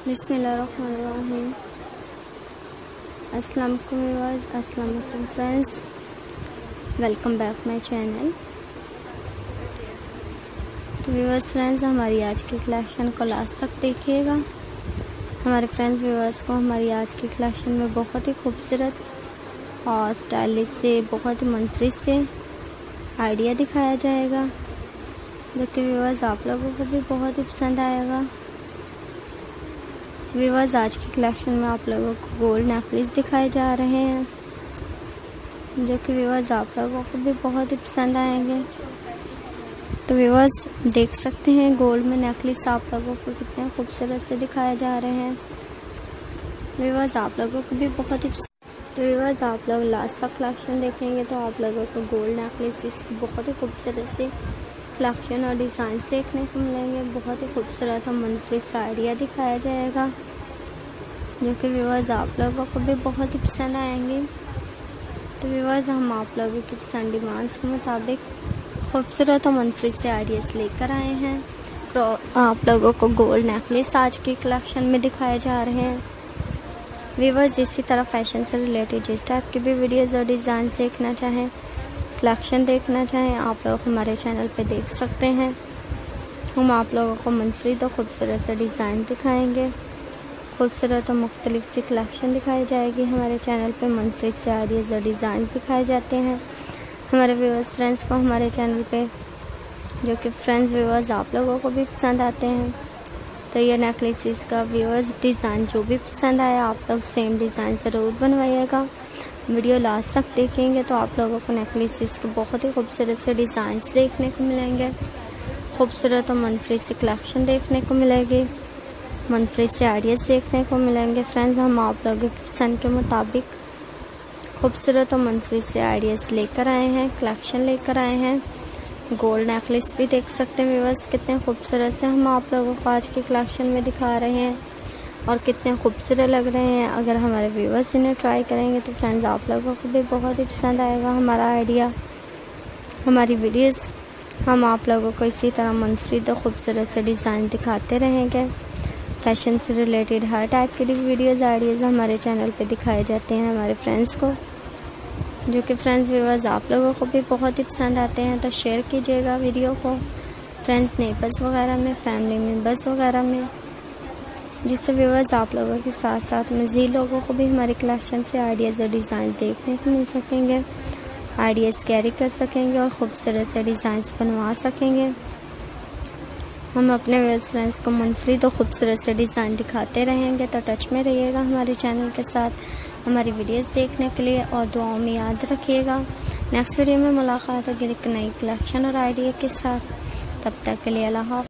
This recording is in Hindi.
बिस्मिल्लाहिर्रहमानिर्रहीम। अस्सलाम वालेकुम व्यूअर्स, अस्सलाम वालेकुम friends, welcome back my channel. तो व्यूअर्स फ्रेंड्स, हमारी आज की कलेक्शन को लास्ट तक देखिएगा। हमारे फ्रेंड्स व्यूअर्स को हमारी आज की कलेक्शन में बहुत ही खूबसूरत और स्टाइलिश से, बहुत ही मुनफरिद से आइडिया दिखाया जाएगा, जो कि व्यूअर्स आप लोगों को भी बहुत ही पसंद आएगा। व्यूअर्स, आज की कलेक्शन में आप लोगों को गोल्ड नेकलेस दिखाए जा रहे हैं, जो कि व्यूअर्स आप लोगों को भी बहुत ही पसंद आएंगे। तो व्यूअर्स देख सकते हैं गोल्ड में नेकलेस आप लोगों को कितने खूबसूरत से दिखाए जा रहे हैं। व्यूअर्स आप लोगों को भी बहुत ही तो व्यूअर्स आप लोग लास्ट तक कलेक्शन देखेंगे तो आप लोगों को गोल्ड नेकलेस बहुत ही खूबसूरत से कलेक्शन और डिज़ाइन देखने को मिलेंगे। बहुत ही खूबसूरत और मुनफरिद सा आइडिया दिखाया जाएगा, जो कि व्यूअर्स आप लोगों को भी बहुत ही पसंद आएंगे। तो व्यूअर्स हम आप लोगों की पसंद डिमांड्स के मुताबिक खूबसूरत और मुनफरिद से आइडियाज़ लेकर आए हैं। तो आप लोगों को गोल्ड नेकलेस आज की कलेक्शन में दिखाए जा रहे हैं। व्यूअर्स इसी तरह फैशन से रिलेटेड जिस टाइप की भी वीडियोज़ और डिज़ाइन देखना चाहें, कलेक्शन देखना चाहें, आप लोग हमारे चैनल पे देख सकते हैं। हम आप लोगों को मुनफरिद और खूबसूरत से डिज़ाइन दिखाएंगे, खूबसूरत और मुख्तलिफ सी कलेक्शन दिखाई जाएगी। हमारे चैनल पे मुनफरिद से आइडियाज़ और डिज़ाइन दिखाए जाते हैं हमारे व्यूअर्स फ्रेंड्स को हमारे चैनल पे, जो कि फ्रेंड्स व्यूअर्स आप लोगों को भी पसंद आते हैं। तो ये नेकलेसेस का व्यूअर्स डिज़ाइन जो भी पसंद आया आप लोग सेम डिज़ाइन ज़रूर बनवाइएगा। वीडियो लास्ट तक देखेंगे तो आप लोगों को नेकलेसेस के बहुत ही खूबसूरत से डिज़ाइंस देखने को मिलेंगे, खूबसूरत और मुनफरिद से कलेक्शन देखने को मिलेगी, मुनफरिद से आइडियाज़ देखने को मिलेंगे। फ्रेंड्स हम आप लोगों की पसंद के मुताबिक खूबसूरत और मुनफरिद से आइडियाज़ लेकर आए हैं, कलेक्शन लेकर आए हैं। गोल्ड नेकलेस भी देख सकते हैं व्यूअर्स कितने खूबसूरत से हम आप लोगों को आज की कलेक्शन में दिखा रहे हैं और कितने खूबसूरत लग रहे हैं। अगर हमारे व्यूअर्स इन्हें ट्राई करेंगे तो फ्रेंड्स आप लोगों को भी बहुत ही पसंद आएगा हमारा आइडिया, हमारी वीडियोस। हम आप लोगों को इसी तरह मुनफरिद और खूबसूरत से डिज़ाइन दिखाते रहेंगे। फैशन से रिलेटेड हर टाइप की वीडियोस आइडियाज़ हमारे चैनल पे दिखाए जाते हैं हमारे फ्रेंड्स को, जो कि फ्रेंड्स व्यूअर्स आप लोगों को भी बहुत ही पसंद आते हैं। तो शेयर कीजिएगा वीडियो को फ्रेंड्स, नेबर्स वगैरह में, फैमिली मेम्बर्स वगैरह में, जिससे व्यूअर्स आप लोगों के साथ साथ मज़ीद लोगों को भी हमारी कलेक्शन से आइडियाज़ और डिज़ाइन देखने को मिल सकेंगे, आइडियाज़ कैरी कर सकेंगे और ख़ूबसूरत से डिज़ाइंस बनवा सकेंगे। हम अपने व्यूअर्स फ्रेंड्स को मुनफरिद और ख़ूबसूरत से डिज़ाइन दिखाते रहेंगे। तो टच में रहिएगा हमारे चैनल के साथ हमारी वीडियोस देखने के लिए और दुआओं में याद रखिएगा। नेक्स्ट वीडियो में मुलाकात होगी एक नई कलेक्शन और आइडिया के साथ। तब तक के लिए अल्लाह हाफ़िज़।